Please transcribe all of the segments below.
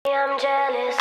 I'm jealous.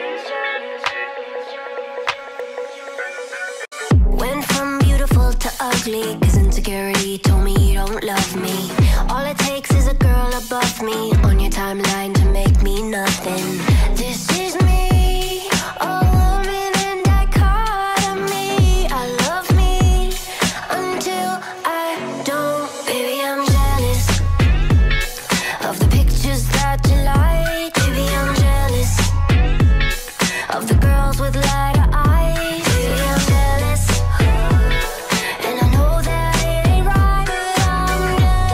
Went from beautiful to ugly, cause insecurity told me you don't love me. All it takes is a girl above me on your timeline to make me nothing. This is me, a woman in dichotomy. I love me until I don't. Baby, I'm jealous of the pictures that you like. Baby, I'm jealous of the girls with lighter eyes. Baby, I'm jealous, and I know that it ain't right, but I'm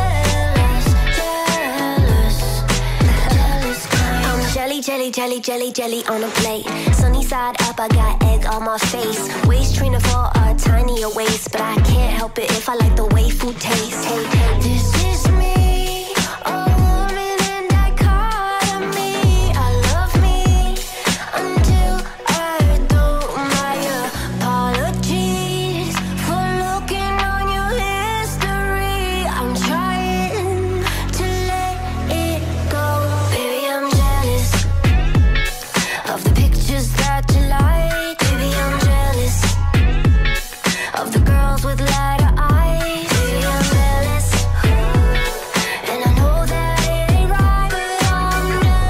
jealous. I'm jelly on a plate. Sunny side up, I got egg on my face. Waist trainer for a tinier waist, but I can't help it if I like the way food tastes. Hey, this is me, a woman in dichotomy. I love me until I don't. My apologies for looking on your history. I'm trying to let it go. Baby, I'm jealous of the pictures that you like. Baby, I'm jealous of the girls with lighter eyes. Baby, I'm jealous, and I know that it ain't right, but I'm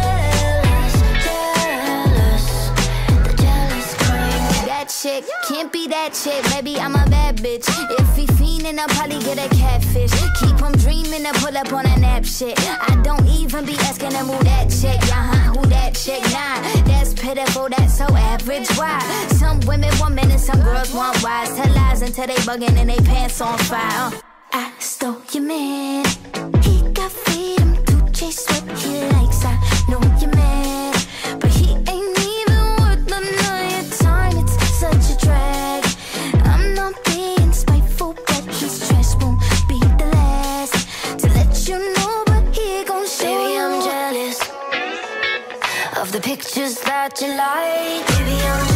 jealous. The jealous kind. That chick can't be that chick, maybe I'm a bad bitch. If he fiendin', I'll probably get a catfish. Keep him dreamin' to pull up on a nap shit. I don't even be asking him who that chick. Who that chick? Nah, that's pitiful, that's so average. Why? Some women want men and some girls want wise. Tell lies until they buggin' and they pants on fire. I stole your man. He got freedom to chase what he likes. I know you're mad, but he ain't even worth none of your time. It's such a drag. I'm not being spiteful, but his trash won't be the last to let you know, but he gon' show. Baby, I'm jealous of the pictures that you like. Baby, I'm